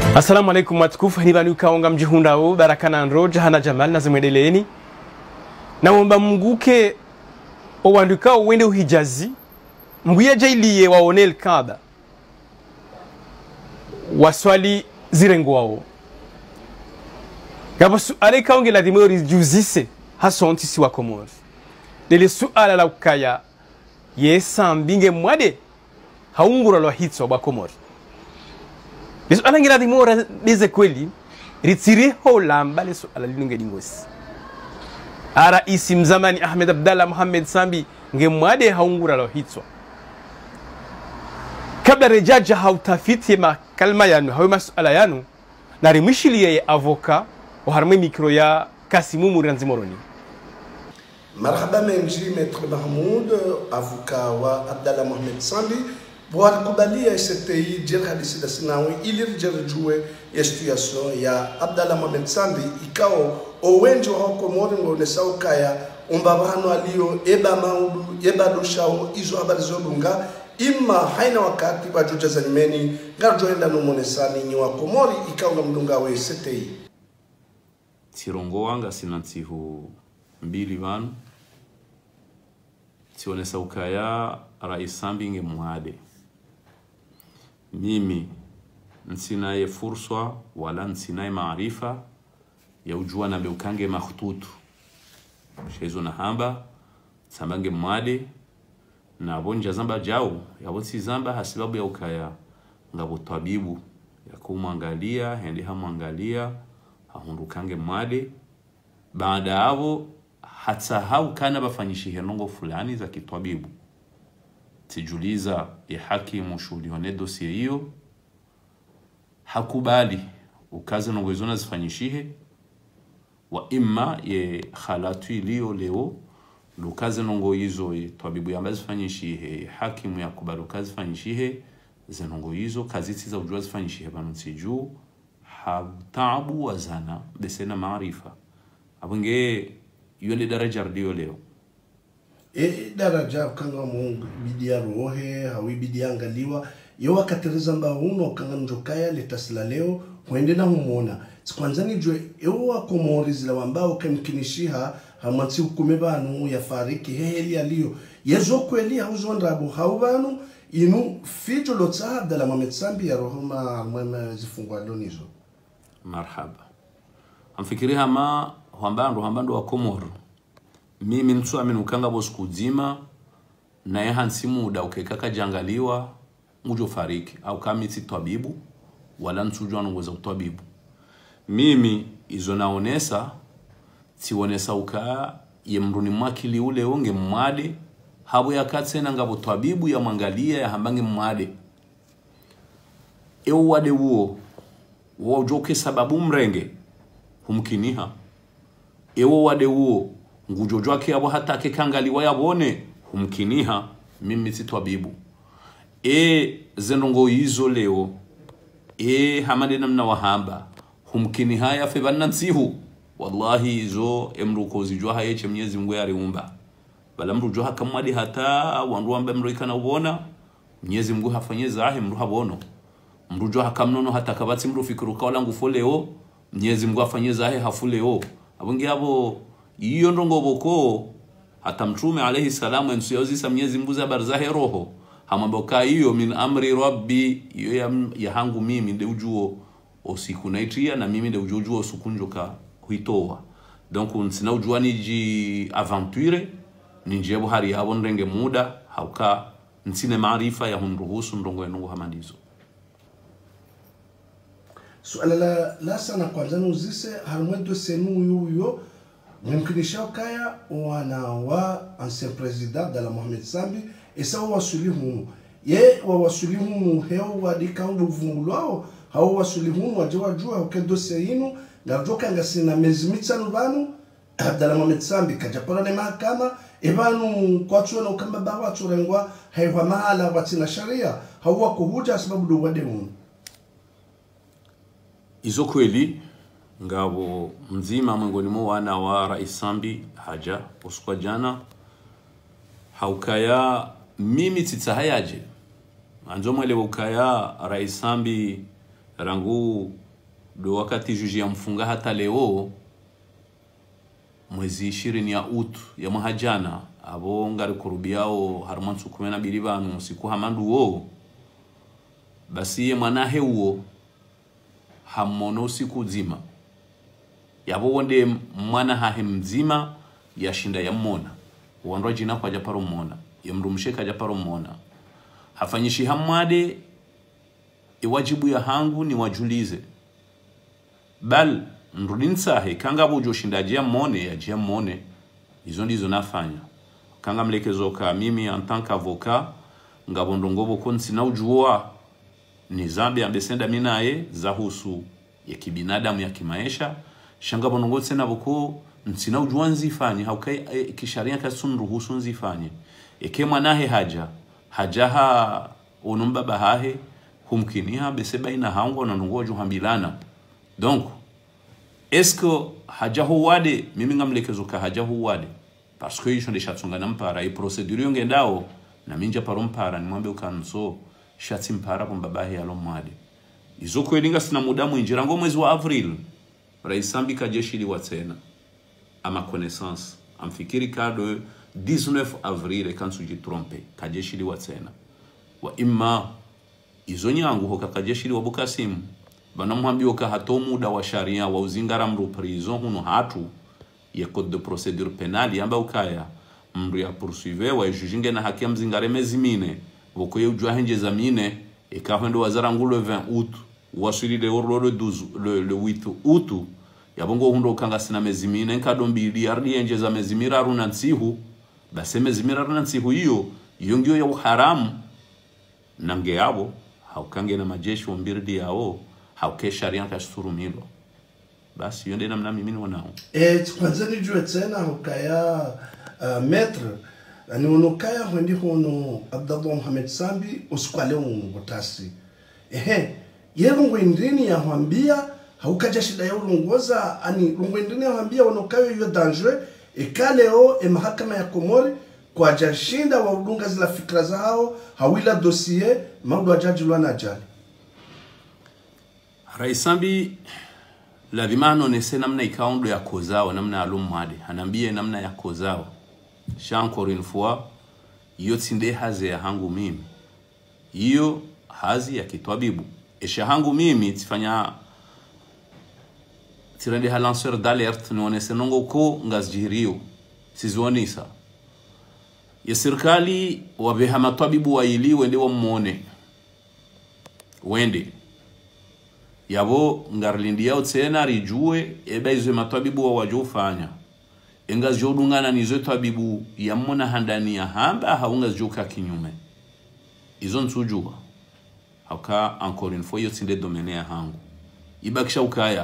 Assalamu alaikum watukufu, ni banu kaonga mjihundao barakana nro jahana jamal na zimwedeleeni na womba mguke owanduka uwende uhijazi mbuya jailiye waonel Kaaba waswali zirengo wao gabo suale kaonge la dimori juzise hasonti si wa Komori dele suala la ukaya yesa mbinge mwade haungura lo hitso wa Komori leso alangira dimora deze kweli ritiri holamba leso alalunge dingosi ara isi mzamani Ahmed Abdallah Muhammad Sambi ngemwade haungura lo hitso kabla rejaja hautafiti makalma yanu hawe masuala yanu na rimishiliye ya avoka uharme mikro ya Kasimu Muranzi Moroni. Marhaba menji Maître Mahmoud, avocat wa Abdallah Mohamed Sambi, pour kubalia STI dir hadisi da sinawi ilir jerjue ya situation ya Abdallah Mohamed Sambi ikao owenjo hoko Komori ngone saukaya umbabano alio eba maudu eba doshao izo habari zolunga ima haina wakati bajuja zanimeni garjoenda numonesani nyi wa Komori ikao ngamdunga we STI tirongo wanga sinantihu mbili vanu tionesa ukaya Rais Sambi nge mwade mimi nsinaye fursa wala nsinaye maarifa ya ujua na beukange makhtutu shezo na hamba sambange mwade na bonja zamba jao ya botsi zamba hasibabu ya ukaya ngabo tabibu ya kumwangalia hendi hamwangalia ahundukange mwade baada hapo hata hau kana bafanyishi henongo fulani za kitwabibu tijuliza ya hakimu shulione dossier hiyo hakubali ukaze nongozona zifanyishihe wa imma ye khalatu iliyo leo lukaze nongo hizo twabibu yamba zifanyishihe hakimu yakubali ukaze zifanyishihe zenongo hizo kaziti za ujua zifanyishihe banu tiju habtabu wazana besena maarifa abunge yule daraja ndio leo daraja kanga mungu bidia rohe hawi bidia angaliwa yo wakatereza mbauno kanga njokaya letasila leo huendela humona sikwanzani jwe yo wa Komori zila wambao kamkinishiha hamansi hukume banu ya fariki heli aliyo yezo kweli hauzondrabu haubanu inu fijo lotsa Abdallah Mohamed Sambi ya rohoma mwema zifungwa lonizo marhaba amfikiriha ma hambando wa Komori mimi ntu amenukanga boskuzima na yahansi muda ukekaka jangaliwa mujo fariki au kamiti tabibu wala ntujwa nongeza utabibu mimi izo naonesa tionesa uka yemruni mwakili ule onge mwade habo yakatsena ngabo tabibu ya mwangalia ya hambange mwade wade uo wojoke sababu mrenge humkiniha wade uo ngujojwa ke abo hata ke kangaliwa yabone humkiniha mimi titwabibu zenongo hizo leo hamade namna wahamba humkiniha ya febanna nsihu wallahi hizo emruko zijwa hayeche Mwenyezi Mungu yariumba bala mrujo hakamwadi hata wandu ambe mroikana ubona Mwenyezi Mungu hafanye zahe mru habono mrujo hakamnono hata kabati mru fikiruka wala ngufoleo Mwenyezi Mungu afanye zahe hafuleo abungi abo iyo ndongo boko hata mtume alayhi salamu ensuyozi Mwenyezi Mungu za barzahe roho hamamboka hiyo min amri rabbi iyo ya hangu mimi nde ujuo osiku naitia na mimi nde ujuo osukunjoka huitoa donc nsina ujua niji aventure ninjebo hari yabo ndenge muda hauka nsine maarifa ya hunruhusu ndongo enungu hamandizo suala la sana kwanza nuzise harmwedo senu yuyo mkinisha kaya wana wa ancien président Abdallah Mohamed Sambi esa wasulihu ye wasulihu heo wadika ndo vungulwao hao wasulihu wajua ukendo seinu ngajoka ngasina mezimitsanu banu Abdallah Mohamed Sambi kajapora ne mahakama ebanu kwatsuona ukamba bawa tsurengwa haiwa mahala watina sharia hawa kuhuja sababu do wade mu izo kweli ngabo mzima mwengoni mo wana wa Rais Sambi haja usikwa jana haukaya mimi titahayaje anzo mwele ukaya Rais Sambi rangu do wakati juji ya mfunga hata leo mwezi 20 ya utu ya mahajana abo ngari kurubiao harmansu 12 banu siku hamandu wo basi ye mwanahe huo hamono siku zima yabo wonde mwana hahe mzima yashinda ya mmona wandwa jina kwa japaro mmona yamrumsheka japaro mmona hafanyishi hamwade iwajibu ya hangu ni wajulize bal nrudinsahe kanga bojo shindaji ya mmone ya jia mmone izo ndizo nafanya kanga mlekezo ka mimi en tant qu'avocat ngabondongobo konsi na ujua ni zambi ambesenda minaye zahusu ya kibinadamu ya kimaisha shanga bonongo tsena boko nsina ujua nzifanye haukai kisharia kasun ruhusu nzifanye eke mwanahe hajaha onumba bahahe humkiniha beseba ina hango na nungojo hambilana donc est-ce que hajahu wade mimi ngamlekezo ka hajahu wade parce que yishonde shatsonga nampara i procedure yongendao na minja parompara nimwambe ukanso shatsi mpara kwa babahi alomwade izo kwelinga sina muda mwinji rango mwezi wa avril raisambi kajeshi liwatsena ama connaissance amfikiri kado 19 avril kansu jitrompe kajeshi liwatsena wa imma izo nyangu hoka kajeshi liwabukasimu banamwambio ka hato muda wa sharia wa uzingara mru prison huno hatu ya code de procédure pénale amba ukaya mru ya poursuivre wa jujinge na haki ya mzingare mezimine vokoye ujua henje zamine ekahendo wazara ngulo 20 août wasuri de orlo le 12 le 8 août yabongo hundo kanga sina mezimine nkadombili ardi henje za mezimira runansihu base mezimira runansihu hiyo ngio ya uharamu nange yabo haukange na majeshi wa mbirdi yao hauke sharia kasturumilo basi yonde namna mimi wanao kwanza nijue tena hukaya maître ani unokaya hwendi hono Abdallah Mohamed Sambi usikwale ngotasi yero ngwendini ya hwambia haukaja shida ya ulongoza ani ngwendini ya hwambia unokayo yo danger ekaleo mahakama ya Komori kwa jashinda wa udunga zila fikra zao hawila dossier maudu ajaji lwana ajali Raisambi la vimano nese namna ikaondo ya kozao namna alumwade anambie namna ya kozao sha encore une fois iyo tsinde haze ya hangu mimi iyo hazi ya kitwabibu esha hangu mimi tifanya tirende ha lanceur d'alerte nonese nongo ko ngazjirio sizonisa ya serikali wabeha matwabibu waili wende wamuone wende yabo ngarlindi yao tsena rijue eba izo matwabibu wa wajofanya enga jodungana nizo twabibu ya mona handani ya hamba haunga joka kinyume izo nsujua hauka encore une fois yotsinde domene ya hangu ibakisha ukaya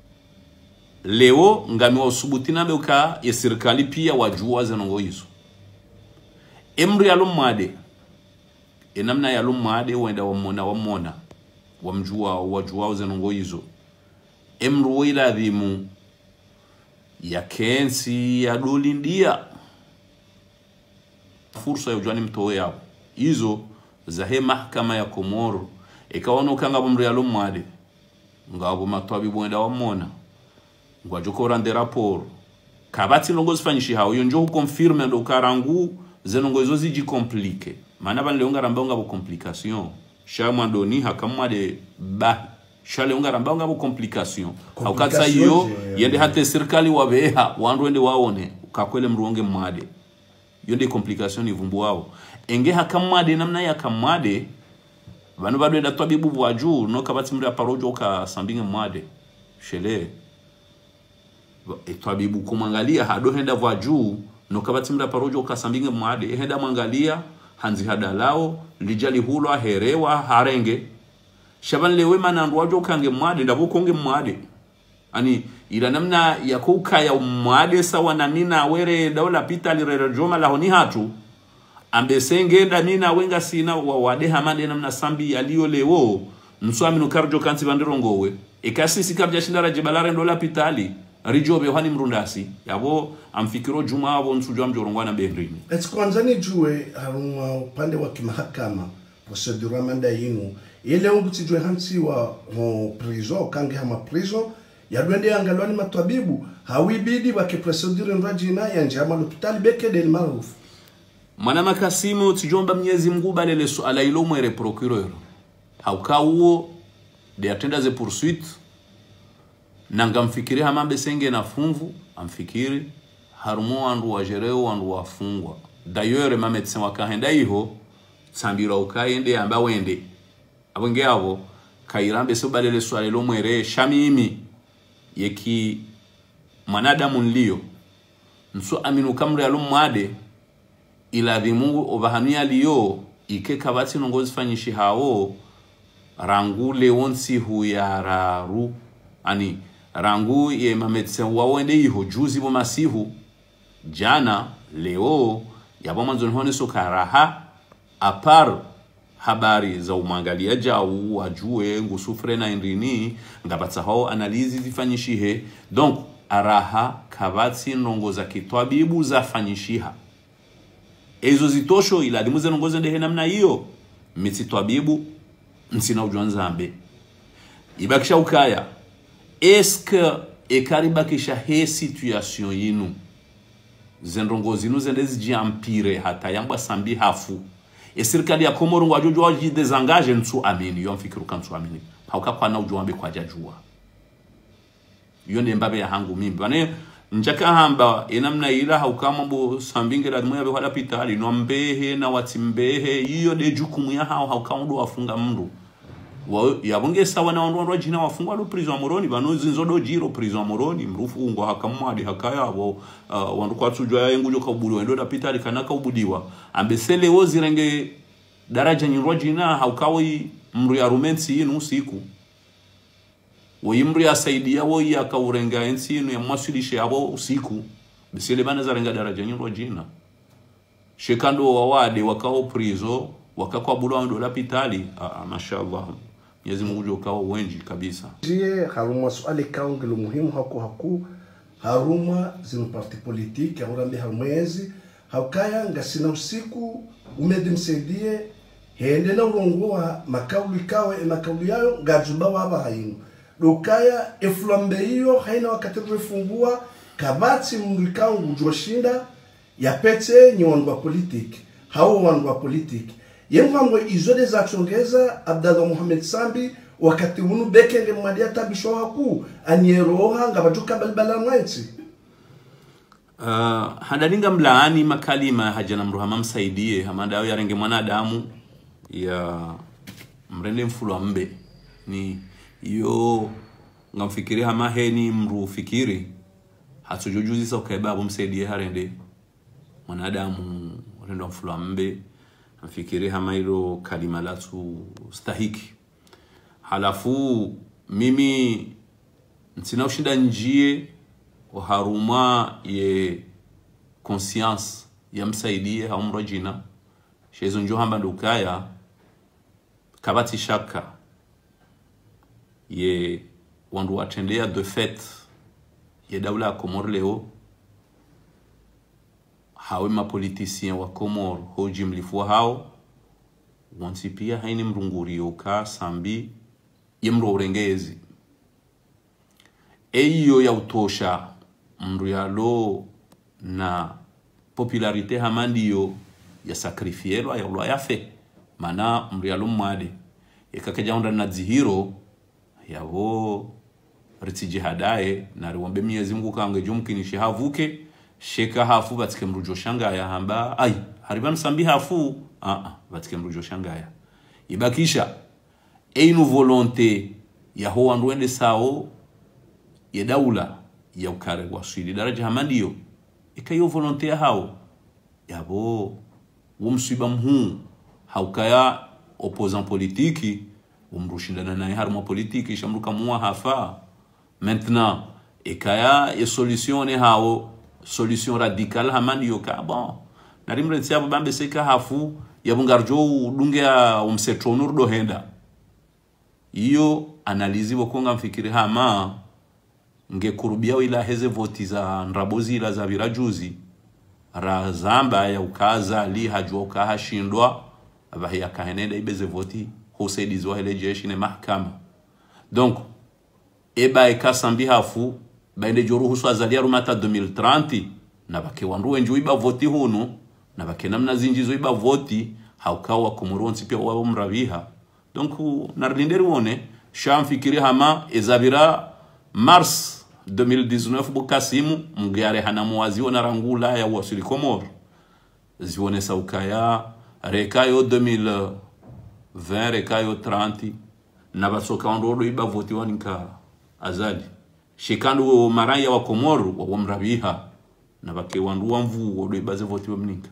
leo ngami wa usubutina beuka ya serikali pia wajua zenongo hizo emri alumade enamna ya lumade wenda wamona wamjua wajua zenongo hizo emru ila dhimu ya kensi ya dolindia fursa ya ujani mtowe yao hizo zahe mahkama ya Komoro ikaona ukanga bomri ya lumade ngabo matwabi bwenda wamona ngwajoko rande rapport kabati longo zifanyishi hao yonjo confirme ndo karangu zenongo hizo ziji complique maana ban leonga ramba ngabo complication shamwa ndoni hakamwa de ba shale unga ramba ngabo complication au katsa hiyo yende hata serikali wabeha wandwende waone ukakwele mruonge mwade yonde complication ni vumbu wao enge hakamwade namna ya kamwade banu bado enda twabibu bwaju no kabati mri aparojo ka sambinge mwade shele etwabibu kumangalia hado henda bwaju no kabati mri aparojo ka sambinge mwade henda mangalia hanzi hadalao lijali hulwa herewa harenge shaban lewe manandu wajo kange mwade ndabukonge mwade ani ila namna ya kuka ya mwade sawa na mina were daula pita lirere joma lahoni hatu ambesenge nda mina wenga sina wade hamande namna sambi yaliyo lewo nswami nukarjo kansi bandirongowe ekasisi kabja shindara jebalare ndola pitali rijobe hani mrundasi yabo amfikiro juma abo nsujwa mjorongwana behrini kwanza ni jue haruma upande wa kimahakama procedure manda yinu ile ungutijwe hansi wa prison kange hama prison ya duende angalwani matwabibu hawibidi wake procedure nrajina ya njama l'hopital beke del maruf mwana makasimu tijomba Mwenyezi Mungu balele suala ilo mwere procureur haukawo de atenda ze poursuite nanga mfikiri hamambe senge na funvu amfikiri harumo andu wajereo andu wafungwa d'ailleurs ma médecin wakahenda iho sambira ukaende amba wende abonge abo kairambe so balele suala ilo mwere shamimi yeki mwanadamu nlio nso aminu kamri alumwade ila Mungu obahamia liyo ike kabati nongozi fanyishi hao rangu leonsi huyararu ani rangu ye mametse wawende iho juzi bo masihu jana leo yabo manzoni hone sokaraha apar habari za umangalia jau wajue ngusufre na indrini ngabata hao analizi zifanyishihe donc araha kabati nongoza kitwabibu za fanyishiha ezo zitosho ila limuze nongoze ndehe namna hiyo mititwabibu nsina ujuanzambe ibakisha ukaya eske ekaribakisha he situation yinu zendongozi nu zendezi jiampire hata yangwa sambi hafu serikali ya Komoro ngwajojo waji desengage nsu amini yo mfikiru kansu amini hauka kwa na ujuambe kwa jajua yo mbabe ya hangu mimi bane njaka hamba enamna ila haukamambo sambinge la mwe wala pitali no mbehe na watimbehe hiyo de jukumu ya hao haukaondo wafunga mndu yabonge sawa na wandu jina wafungwa lo prison moroni banozi nzodo jiro prison moroni mrufu ngo hakamwadi hakaya abo wandu kwatujwa yengujo kabudiwa ndo pitali kanaka ubudiwa ambesele wozi renge daraja nyirwa jina haukawi mru ya rumensi inu siku woyimri ya saidia woyi akaurenga ensino ya mwasilishe abo usiku besele bana zarenga daraja nyirwa jina shekando wawade wakao prizo wakakwa bulwa ndo la pitali mashallah Mwenyezi Mungu ukao wengi kabisa je haruma swali kaungi lo muhimu haku haruma zinu parti politique arambe harumezi haukaya ngasina usiku umedimsaidie hende na urongoa makauli kawe makauli yayo ngajuba waba hainu dokaya eflambe hiyo haina wakati refungua kabati mrikao ujoshinda ya pete ni wanwa politique hao wanwa politique yemvango izo des actiongeza Abdallah Mohamed Sambi wakati unu bekenge mwadia tabisho haku anyeroha ngabajuka balbala mwaiti hadalinga mlaani makalima hajana mruhama msaidie hamanda yao yarenge mwanadamu ya mrende mfulu mbe ni yo ngamfikiri hama heni mru fikiri hatujujuzi sa ukaibabu msaidie harende mwanadamu rendo mfulu mbe mfikiri hama hilo kalima latu stahiki halafu mimi ntina ushinda njie haruma ye conscience ya msaidie haumro jina shezo njo hamba ndukaya kabati shaka ye wandu watendea de fait ye daula ya Komoro leo hawe mapolitisien wa Komoro hoji mlifua hao wansi pia haini mrungurio ka sambi ye mro urengezi eyo ya utosha mru ya lo na popularite hamandiyo ya sakrifiero ya ulo ya fe mana mru ya lo mwade yakakeja onda na zihiro yavo ritijihadae na riwambe Mwenyezi Mungu kange jumkinishi havuke sheka hafu batike mrujo shangaya hamba ai haribanu sambi hafu batike mrujo shangaya ibakisha einu volonté ya ho andwende sao ya daula ya ukare wa swidi daraja hamandiyo ikayo volonté ya hao yabo wumsiba mhu haukaya opposant politique umrushindana naye haruma politique shamruka muwa hafa maintenant ikaya e solution hao solution radicale hamandiyo ka bon narimre tsiabo bambe seka hafu yabungarjo dungia umsetronur do henda iyo analizi bokonga mfikiri hama ngekurubia ila heze voti za nrabozi ila za virajuzi razamba ya ukaza li hajua ukahashindwa abahia kahenenda ibeze voti husaidizi wa hele jeshi ne mahkama. Donc eba ekasambi hafu baende joru husu azalia rumata 2030 na bake wanruwe nju iba voti hunu na bake namna zinjizo iba voti haukawa kumuronsi pia wao mraviha. Donc narlinderi wone shamfikiri hama ezabira mars 2019 bukasimu mgare hana muwaziwa na rangula ya wasili Komoro zione saukaya rekayo 2020 rekayo 30 na basoka ondodo iba voti wanika azali shikando maraya wa Komoro wa mrabiha na bake wandu wamvu wodo ibaze voti wamninka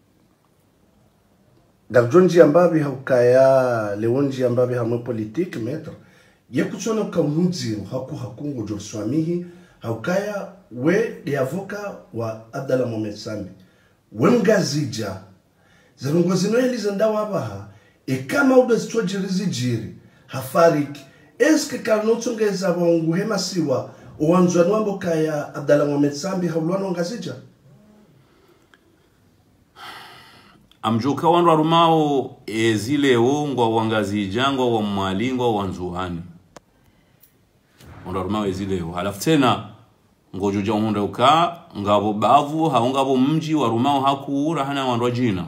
Davjonji ambabi haukaya leonji ambabi hamwe politique maître yekutsona kaununzi hakungo jorswamihi haukaya we de avoka wa Abdallah Mohamed Sambi wengazija zanongozi no eliza wabaha kama udazitwajirizi jiri hafariki eske kanotsongeza bongu hemasiwa owanzwa nwambo kaya Abdallah Mohamed Sambi haulwana ngazija amjoka wandu arumao zile ongwa wangazijangwa wa mwalingwa wanzuhani wandu arumao zile halafu tena ngojoja honda uka ngabo bavu haungabo mji warumao hakuura hana wandu jina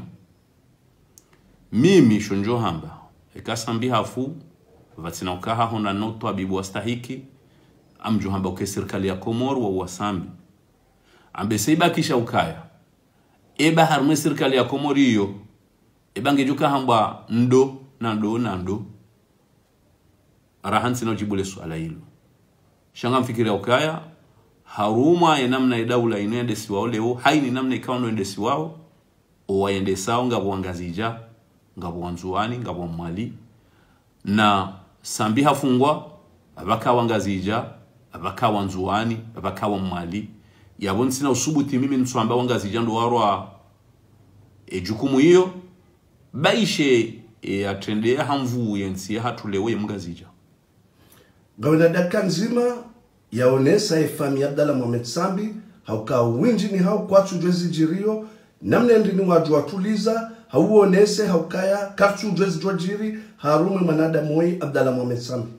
mimi shonjo hamba ekasambi hafu vatina ukaha honda noto abibu wastahiki amjo hamba uke serikali ya Komoro wa wasambi ambe seiba kisha ukaya eba harumwe serikali ya Komoro hiyo eba ngejuka hamba ndo arahansi na ujibule swala hilo shanga mfikiri ukaya haruma namna daula inende siwao leo haini namna ikawa ndo endesi wao owaende sao ngabo wangazija ngabo wanzuani ngabo mwali na sambi hafungwa abaka wangazija abaka wanzuani abaka mwali yabon sina usubuti mimi nswamba wangazija ndo warwa jukumu hiyo baishe atendea hamvu yensi hatulewe mngazija gawina daka nzima yaonesa ifami Abdallah Mohamed Sambi hauka winji ni hau kwa chujwezi jirio namne ndini wadu watuliza hauonese haukaya karchu jwezi jwajiri harume manada moi Abdallah Mohamed Sambi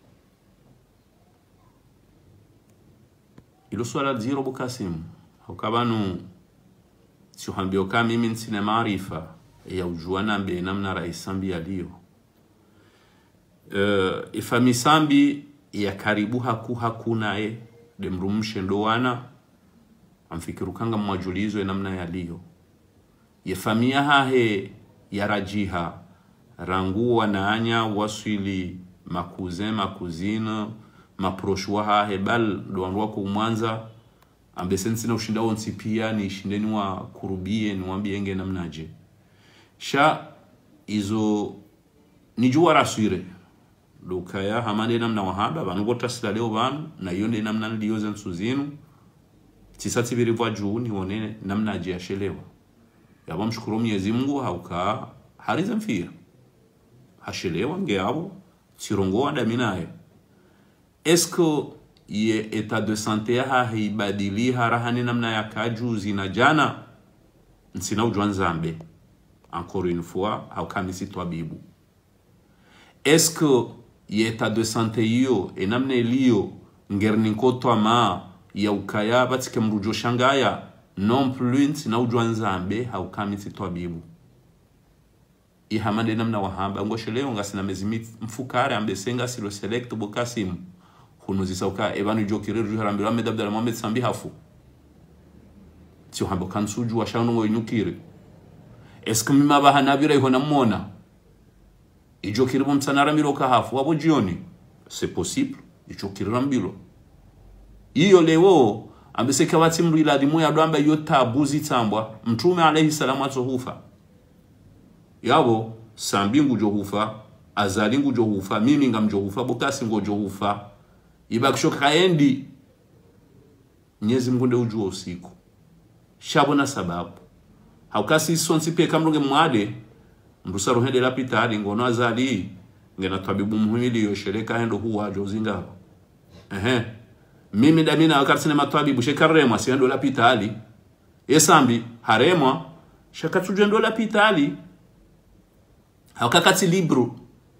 ilo swala ziro bukasimu haukabanu siuhambio kama mimi nsine maarifa ya ujuana mbe namna rais Sambi alio ifami Sambi ya karibu hakuna demrumshe ndoana amfikiru kanga mwajulizo namna yaliyo yefamia hahe yarajiha ranguwa na anya waswili makuzina maproshwa hahe bal doanwa kwa Mwanza ambesensi na ushinda onsi pia ni shindeni wa kurubie ni wambienge namnaje sha izo nijua raswire lukaya hamande namna wahaba banugota sila leo banu na yonde namna ndiyoza nsuzinu tisati birivwa juu ni wone namna jiashelewa yaba mshukuru Mwenyezi Mungu hauka hariza mfira hashelewa ngeabo tirongoa daminaye esko ye etat de santé ha hibadili harahani namna ya kajuzi na jana nsina ujwanzambe encore une fois hauka misi twabibu esko ye etat de santé yo enamne liyo ngerninkoto ama ya ukaya batike mrujo shangaya non plus na ujwanzambe haukamiti twabibu ihamande namna wahamba ngosheleo ngasina mezimi mfukare ambesenga silo select bokasim hunuzi sauka ebanu jokire ruharambira Ahmed Abdallah Mohamed Sambi hafu tio hamba kansuju wa shanu ngo nyukire eske mima bahanabira ihona mona ijokire bomsanara miroka hafu wabo jioni c'est possible ijokire rambilo iyo lewo ambeseka wati mrila dimu ya doamba yota buzi tambwa mtume alayhi salamu atohufa yabo Sambi ngujohufa azali ngujohufa mimi ngamjohufa bokasi ngojohufa ibakishoka kaendi Mwenyezi Mungu ndio ujua usiku shabona sababu haukasi sonsi pe kamronge mwade mrusa rohende lapitali ngono azali ngena tabibu muhimili yoshereka hendo huwa jozinga mimi damina wakati sina matwabibu shekaremwa siendo lapitali Sambi haremwa shakatujwe ndo lapitali hakakati libro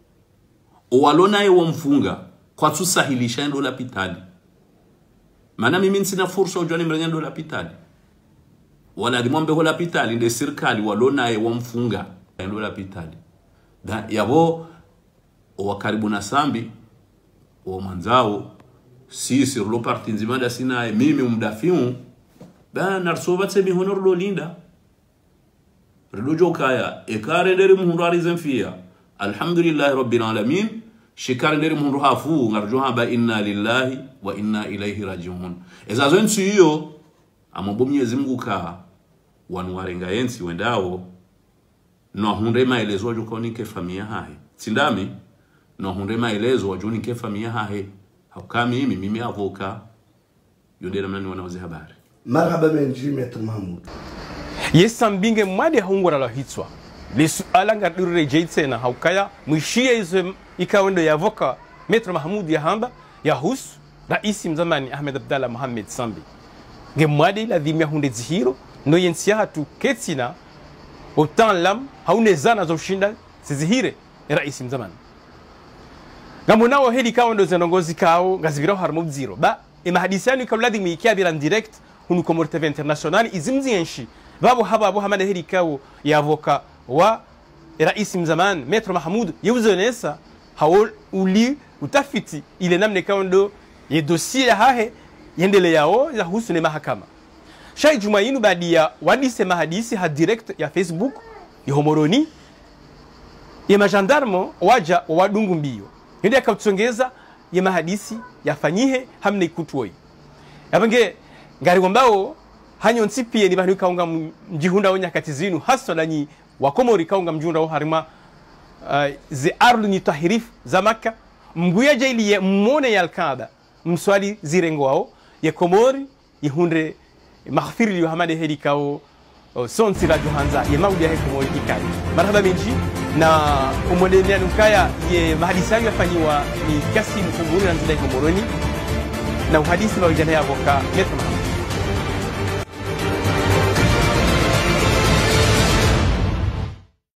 walona wa mfunga kwa tusahilisha ndo la pitali. Maana mimi sina fursa ujoni mrenya ndo la pitali. Wala dimombe ho la pitali nde serikali walona wa mfunga ndo la pitali. Da yabo wa karibu na sambi wa manzao si sur lo parti nzima da sina mimi umdafiu ba narsoba tsebi honor lo linda redojo kaya ekare nderi muhundu arizemfia alhamdulillah rabbil alamin shikare nderi muhundu hafu ngarjo haba inna lillahi wa inna ilaihi rajiun ezazo ntsiyo amabo Mwenyezi Mungu ka wanwarenga yensi wendao no hunde maelezo wajukonike familia hahe sindami no hunde maelezo wajunike familia hahe hakami mimi avoka yondera mnani wanaozi habari. Marhaba menji Maître Mahmoud. Yesambinge mwade haungura la hitswa. Lesu alanga durre jeitsena haukaya mwishie izo ikawendo ya avoka Maître Mahmoud ya hamba ya hus raisi mzamani Ahmed Abdallah Mohamed Sambi. Nge mwade la dhimia hunde zihiro no yensia hatu ketsina otan lam haune zana za ushinda zizihire raisi mzamani. Ngamunao heli kao ndo zenongozi kao ngazibirao harmo zero ba imahadisi yanu ikawladi miikia bila direct hunu Comores TV International izimzi enshi babo hamada heli kao ya avoka wa raisi mzaman Maître Mahmoud yuzonesa hao uli utafiti ile namne kao ndo ye dossier ya hahe yendele yao ya husu ne mahakama shay jumayinu baadi ya wadise mahadisi ha direct ya Facebook ya homoroni ya majandarmo waja wadungu mbio hindi akatsongeza ya mahadisi yafanyihe hamne kutwoi yabange ngari gombao hanyo nsipie ni bantu kaunga mjihunda wonya katizinu hasa nanyi wa Komori kaunga mjihunda wo harima ze ardu ni tahirif za Makka mbuya jaili ye mmone ya Al-Kaaba mswali zirengo wao ya Komori yihunde maghfiri li hamade hedikao sonsi la Johanza ya maudi ya Komori ikai marhaba minji na umodenia nukaya ye mahadisi yafanyiwa ni kasi mfunguri na nzida Komoroni na uhadisi wa ujana ya avoka Maître Mahmoud.